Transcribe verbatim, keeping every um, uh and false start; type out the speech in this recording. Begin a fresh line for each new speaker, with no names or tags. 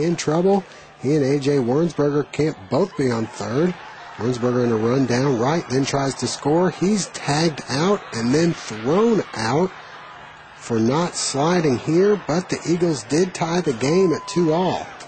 in trouble. He and A J Wernsberger can't both be on third. Wernsberger in a run down right, then tries to score. He's tagged out and then thrown out for not sliding here, but the Eagles did tie the game at two all.